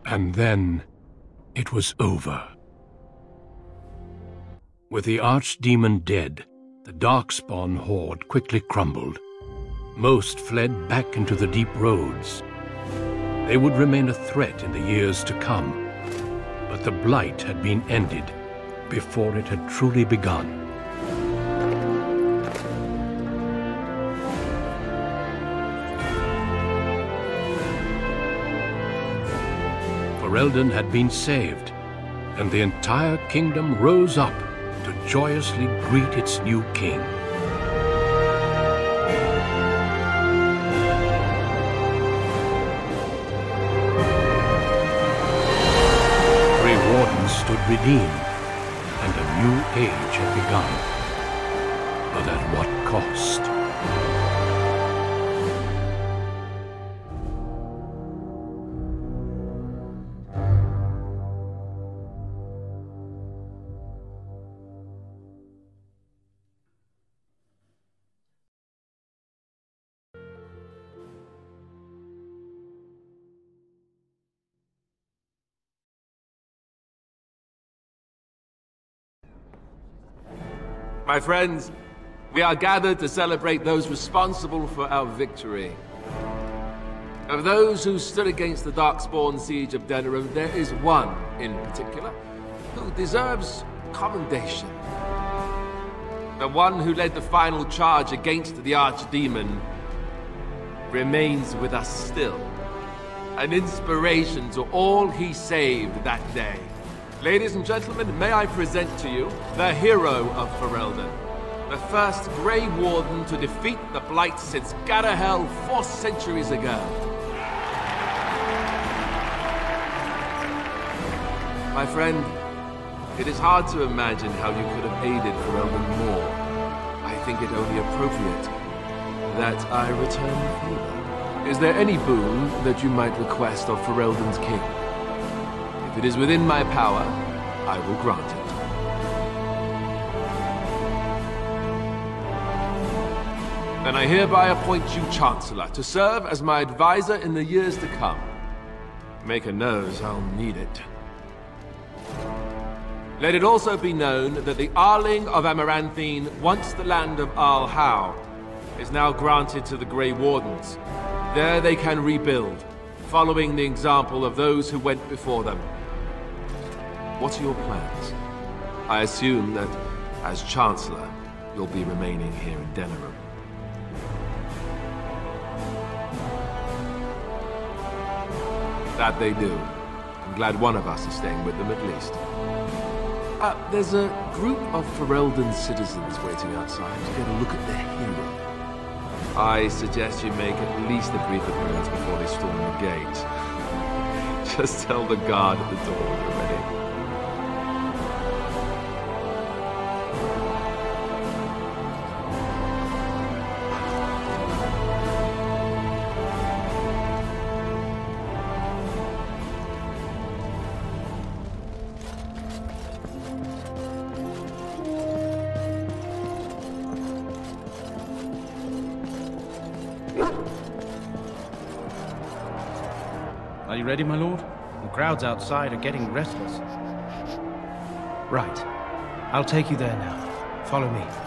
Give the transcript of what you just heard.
And then it was over. With the Archdemon dead, the Darkspawn horde quickly crumbled. Most fled back into the deep roads. They would remain a threat in the years to come, but the blight had been ended before it had truly begun. Ferelden had been saved, and the entire kingdom rose up to joyously greet its new king. Grey Wardens stood redeemed, and a new age had begun. But at what cost? My friends, we are gathered to celebrate those responsible for our victory. Of those who stood against the Darkspawn siege of Denerim, there is one in particular who deserves commendation. The one who led the final charge against the Archdemon remains with us still, an inspiration to all he saved that day. Ladies and gentlemen, may I present to you the hero of Ferelden, the first Grey Warden to defeat the Blight since Garahel 4 centuries ago. My friend, it is hard to imagine how you could have aided Ferelden more. I think it only appropriate that I return the favor. Is there any boon that you might request of Ferelden's king? If it is within my power, I will grant it. Then I hereby appoint you Chancellor to serve as my advisor in the years to come. Maker knows I'll need it. Let it also be known that the Arling of Amaranthine, once the land of Arl-How, is now granted to the Grey Wardens. There they can rebuild, following the example of those who went before them. What are your plans? I assume that, as Chancellor, you'll be remaining here in Denerim. That they do. I'm glad one of us is staying with them at least. There's a group of Ferelden citizens waiting outside to get a look at their hero. I suggest you make at least a brief appearance before they storm the gate. Just tell the guard at the door when you're ready. Are you ready, my lord? The crowds outside are getting restless. Right. I'll take you there now. Follow me.